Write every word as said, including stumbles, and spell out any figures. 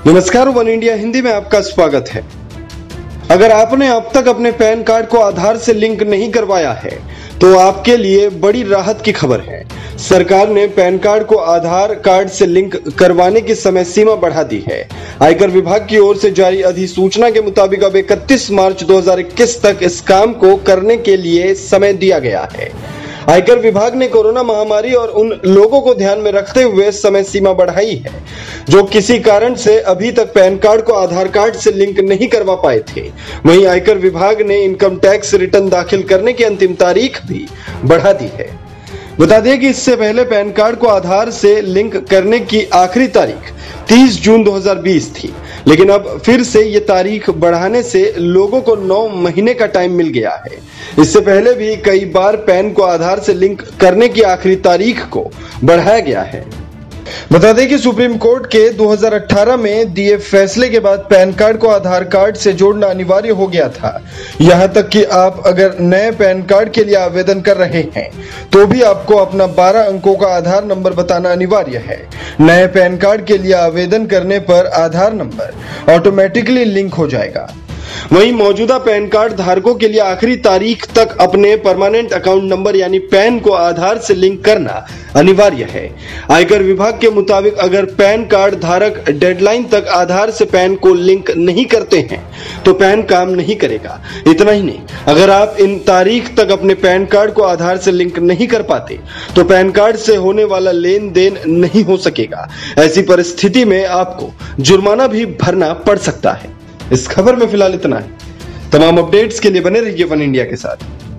नमस्कार, one India Hindi में आपका स्वागत है। अगर आपने अब तक अपने पैन कार्ड को आधार से लिंक नहीं करवाया है तो आपके लिए बड़ी राहत की खबर है। सरकार ने पैन कार्ड को आधार कार्ड से लिंक करवाने की समय सीमा बढ़ा दी है। आयकर विभाग की ओर से जारी अधिसूचना के मुताबिक अब इकतीस मार्च दो हज़ार इक्कीस तक इस काम को करने के लिए समय दिया गया है। आयकर विभाग ने कोरोना महामारी और उन लोगों को ध्यान में रखते हुए समय सीमा बढ़ाई है जो किसी कारण से अभी तक पैन कार्ड को आधार कार्ड से लिंक नहीं करवा पाए थे। वहीं आयकर विभाग ने इनकम टैक्स रिटर्न दाखिल करने की अंतिम तारीख भी बढ़ा दी है। बता दें कि इससे पहले पैन कार्ड को आधार से लिंक करने की आखिरी तारीख तीस जून दो हज़ार बीस थी, लेकिन अब फिर से ये तारीख बढ़ाने से लोगों को नौ महीने का टाइम मिल गया है। इससे पहले भी कई बार पैन को आधार से लिंक करने की आखिरी तारीख को बढ़ाया गया है। बता दें कि सुप्रीम कोर्ट के दो हज़ार अठारह में दिए फैसले के बाद पैन कार्ड को आधार कार्ड से जोड़ना अनिवार्य हो गया था। यहां तक कि आप अगर नए पैन कार्ड के लिए आवेदन कर रहे हैं तो भी आपको अपना बारह अंकों का आधार नंबर बताना अनिवार्य है। नए पैन कार्ड के लिए आवेदन करने पर आधार नंबर ऑटोमेटिकली लिंक हो जाएगा। वहीं मौजूदा पैन कार्ड धारकों के लिए आखिरी तारीख तक अपने परमानेंट अकाउंट नंबर यानी पैन को आधार से लिंक करना अनिवार्य है। आयकर विभाग के मुताबिक अगर पैन कार्ड धारक डेडलाइन तक आधार से पैन को लिंक नहीं करते हैं तो पैन काम नहीं करेगा। इतना ही नहीं, अगर आप इन तारीख तक अपने पैन कार्ड को आधार से लिंक नहीं कर पाते तो पैन कार्ड से होने वाला लेन देन नहीं हो सकेगा। ऐसी परिस्थिति में आपको जुर्माना भी भरना पड़ सकता है। इस खबर में फिलहाल इतना है। तमाम अपडेट्स के लिए बने रहिए वन इंडिया के साथ।